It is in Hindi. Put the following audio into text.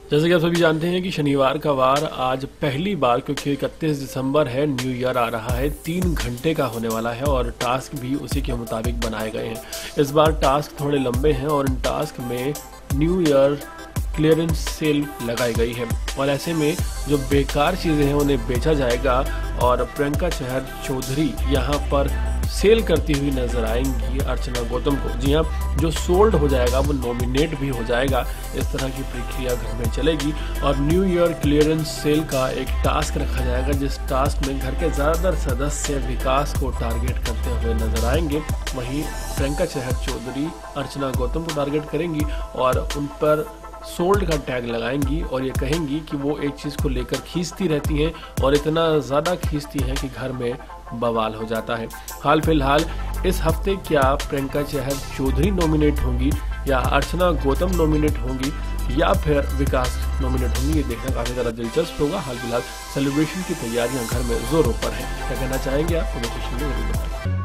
जैसे कि आप सभी जानते हैं कि शनिवार का वार आज पहली बार, क्योंकि 31 दिसंबर है, न्यू ईयर आ रहा है, 3 घंटे का होने वाला है और टास्क भी उसी के मुताबिक बनाए गए हैं। इस बार टास्क थोड़े लंबे हैं और इन टास्क में न्यू ईयर क्लियरेंस सेल लगाई गई है और ऐसे में जो बेकार चीज़ें हैं उन्हें बेचा जाएगा और प्रियंका चहर चौधरी यहाँ पर सेल करती हुई नजर आएंगी अर्चना गौतम को। जी हाँ, जो सोल्ड हो जाएगा वो नॉमिनेट भी हो जाएगा। इस तरह की प्रक्रिया घर में चलेगी और न्यू ईयर क्लियरेंस सेल का एक टास्क रखा जाएगा, जिस टास्क में घर के ज़्यादातर सदस्य विकास को टारगेट करते हुए नजर आएंगे। वहीं प्रियंका चहर चौधरी अर्चना गौतम को टारगेट करेंगी और उन पर सोल्ड का टैग लगाएंगी और ये कहेंगी कि वो एक चीज़ को लेकर खींचती रहती हैं और इतना ज़्यादा खींचती हैं कि घर में बवाल हो जाता है। हाल फिलहाल इस हफ्ते क्या प्रियंका चहर चौधरी नॉमिनेट होंगी या अर्चना गौतम नॉमिनेट होंगी या फिर विकास नॉमिनेट होंगी, ये देखना काफ़ी ज़्यादा दिलचस्प होगा। हाल फिलहाल सेलिब्रेशन की तैयारियां घर में जोरों पर हैं। क्या कहना चाहेंगे आप? कमेंट सेक्शन में जरूर बताएं।